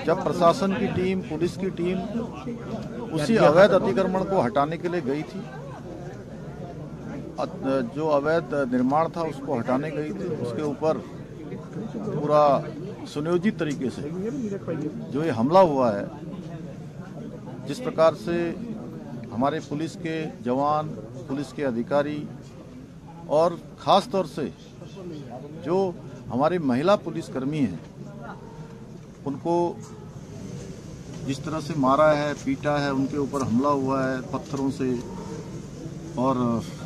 जब प्रशासन की टीम, पुलिस की टीम उसी अवैध अतिक्रमण को हटाने के लिए गई थी, जो अवैध निर्माण था उसको हटाने गई थी, उसके ऊपर पूरा सुनियोजित तरीके से जो ये हमला हुआ है, जिस प्रकार से हमारे पुलिस के जवान, पुलिस के अधिकारी और ख़ास तौर से जो हमारे महिला पुलिसकर्मी हैं, उनको जिस तरह से मारा है, पीटा है, उनके ऊपर हमला हुआ है पत्थरों से और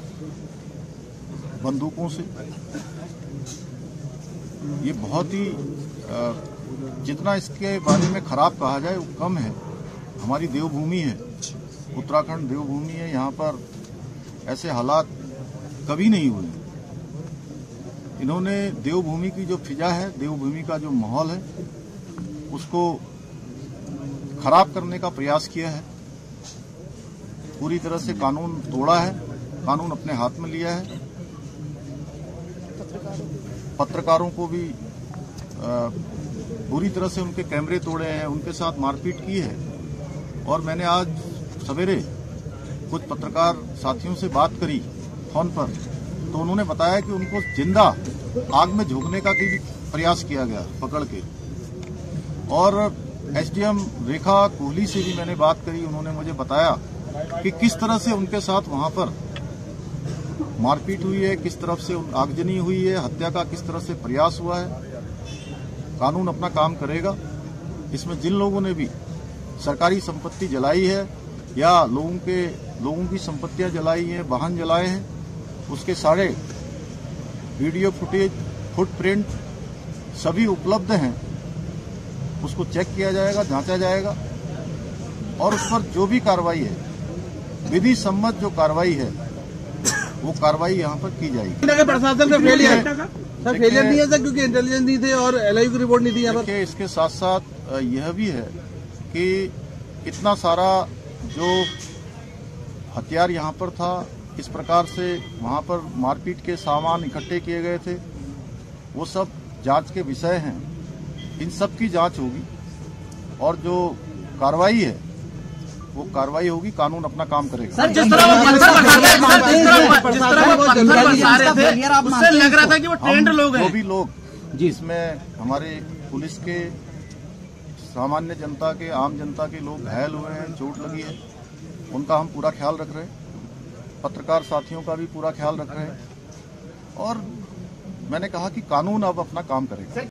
बंदूकों से, ये बहुत ही जितना इसके बारे में खराब कहा जाए वो कम है। हमारी देवभूमि है, उत्तराखंड देवभूमि है, यहाँ पर ऐसे हालात कभी नहीं हुए। इन्होंने देवभूमि की जो फिजा है, देवभूमि का जो माहौल है, उसको खराब करने का प्रयास किया है। पूरी तरह से कानून तोड़ा है, कानून अपने हाथ में लिया है। पत्रकारों को भी पूरी तरह से उनके कैमरे तोड़े हैं, उनके साथ मारपीट की है। और मैंने आज सवेरे कुछ पत्रकार साथियों से बात करी फोन पर, तो उन्होंने बताया कि उनको जिंदा आग में झोंकने का भी प्रयास किया गया पकड़ के। और एसडीएम रेखा कोहली से भी मैंने बात करी, उन्होंने मुझे बताया कि किस तरह से उनके साथ वहां पर मारपीट हुई है, किस तरफ से आगजनी हुई है, हत्या का किस तरह से प्रयास हुआ है। कानून अपना काम करेगा। इसमें जिन लोगों ने भी सरकारी संपत्ति जलाई है या लोगों की संपत्तियां जलाई हैं, वाहन जलाए हैं, उसके सारे वीडियो फुटेज, फुटप्रिंट सभी उपलब्ध हैं। उसको चेक किया जाएगा, जांचा जाएगा और उस पर जो भी कार्रवाई है, विधि सम्मत जो कार्रवाई है, वो कार्रवाई यहाँ पर की जाएगी। प्रशासन का फेलियर नहीं है सर, क्योंकि इंटेलिजेंस नहीं थे और एलआईयू की रिपोर्ट नहीं थी यहाँ पर। इसके साथ साथ यह भी है कि इतना सारा जो हथियार यहाँ पर था, इस प्रकार से वहाँ पर मारपीट के सामान इकट्ठे किए गए थे, वो सब जांच के विषय हैं। इन सब की जांच होगी और जो कार्रवाई है वो कार्रवाई होगी। कानून अपना काम करेगा। सर, जिस तरह वो उससे लग रहा था कि वो ट्रेंड लोग हैं। जो भी लोग जिसमें हमारे पुलिस के, सामान्य जनता के, आम जनता के लोग घायल हुए हैं, चोट लगी है, उनका हम पूरा ख्याल रख रहे हैं। पत्रकार साथियों का भी पूरा ख्याल रख रहे हैं। और मैंने कहा कि कानून अब अपना काम करेगा।